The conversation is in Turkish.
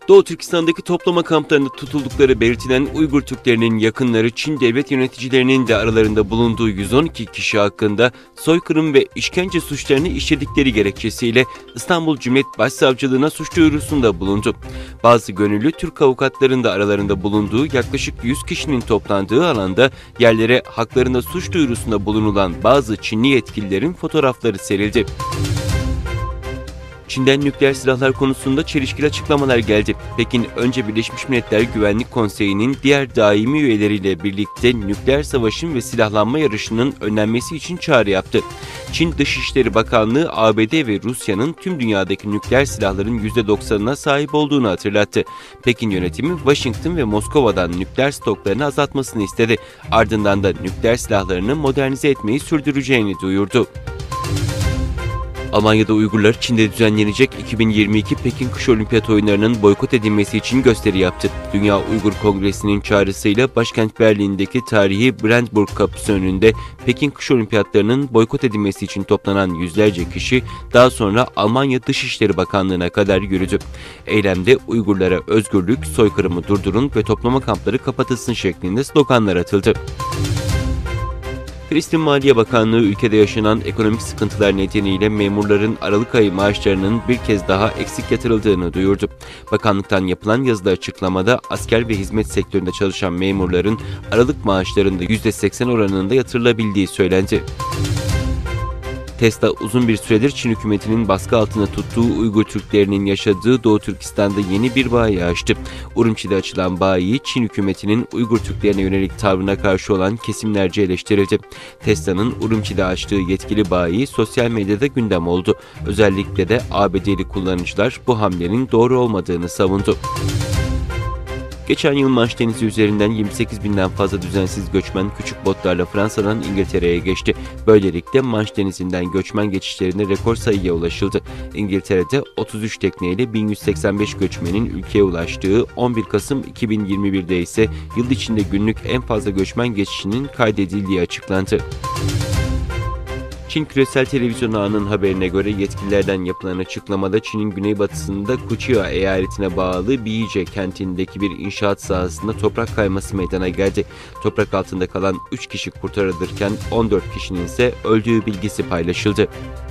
Doğu Türkistan'daki toplama kamplarında tutuldukları belirtilen Uygur Türklerinin yakınları Çin devlet yöneticilerinin de aralarında bulunduğu 112 kişi hakkında soykırım ve işkence suçlarını işledikleri gerekçesiyle İstanbul Cumhuriyet Başsavcılığına suç duyurusunda bulundu. Bazı gönüllü Türk avukatların da aralarında bulunduğu yaklaşık 100 kişinin toplandığı alanda yerlere haklarında suç duyurusunda bulunulan bazı Çinli yetkililerin fotoğrafları serildi. Çin'den nükleer silahlar konusunda çelişkili açıklamalar geldi. Pekin önce Birleşmiş Milletler Güvenlik Konseyi'nin diğer daimi üyeleriyle birlikte nükleer savaşın ve silahlanma yarışının önlenmesi için çağrı yaptı. Çin Dışişleri Bakanlığı ABD ve Rusya'nın tüm dünyadaki nükleer silahların %90'ına sahip olduğunu hatırlattı. Pekin yönetimi Washington ve Moskova'dan nükleer stoklarını azaltmasını istedi. Ardından da nükleer silahlarını modernize etmeyi sürdüreceğini duyurdu. Almanya'da Uygurlar Çin'de düzenlenecek 2022 Pekin Kış Olimpiyat Oyunları'nın boykot edilmesi için gösteri yaptı. Dünya Uygur Kongresi'nin çağrısıyla başkent Berlin'deki tarihi Brandenburg Kapısı önünde Pekin Kış Olimpiyatları'nın boykot edilmesi için toplanan yüzlerce kişi daha sonra Almanya Dışişleri Bakanlığı'na kadar yürüdü. Eylemde Uygurlara özgürlük, soykırımı durdurun ve toplama kampları kapatılsın şeklinde sloganlar atıldı. Filistin Maliye Bakanlığı ülkede yaşanan ekonomik sıkıntılar nedeniyle memurların Aralık ayı maaşlarının bir kez daha eksik yatırıldığını duyurdu. Bakanlıktan yapılan yazılı açıklamada asker ve hizmet sektöründe çalışan memurların Aralık maaşlarında %80 oranında yatırılabildiği söylendi. Tesla uzun bir süredir Çin hükümetinin baskı altında tuttuğu Uygur Türklerinin yaşadığı Doğu Türkistan'da yeni bir bayi açtı. Urumçi'de açılan bayi, Çin hükümetinin Uygur Türklerine yönelik tavrına karşı olan kesimlerce eleştirildi. Tesla'nın Urumçi'de açtığı yetkili bayi sosyal medyada gündem oldu. Özellikle de ABD'li kullanıcılar bu hamlenin doğru olmadığını savundu. Geçen yıl Manş Denizi üzerinden 28 binden fazla düzensiz göçmen küçük botlarla Fransa'dan İngiltere'ye geçti. Böylelikle Manş Denizi'nden göçmen geçişlerinde rekor sayıya ulaşıldı. İngiltere'de 33 tekneyle 1185 göçmenin ülkeye ulaştığı, 11 Kasım 2021'de ise yıl içinde günlük en fazla göçmen geçişinin kaydedildiği açıklandı. Çin Küresel Televizyon Ağı'nın haberine göre yetkililerden yapılan açıklamada Çin'in güneybatısında Kuchia eyaletine bağlı Biyice kentindeki bir inşaat sahasında toprak kayması meydana geldi. Toprak altında kalan 3 kişi kurtarılırken 14 kişinin ise öldüğü bilgisi paylaşıldı.